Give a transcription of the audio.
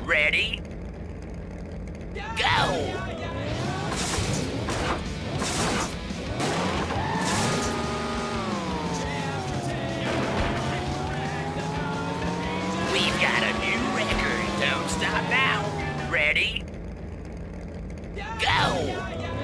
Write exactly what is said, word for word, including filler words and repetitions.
Ready? Go! We've got a new record. Don't stop now. Ready? Go!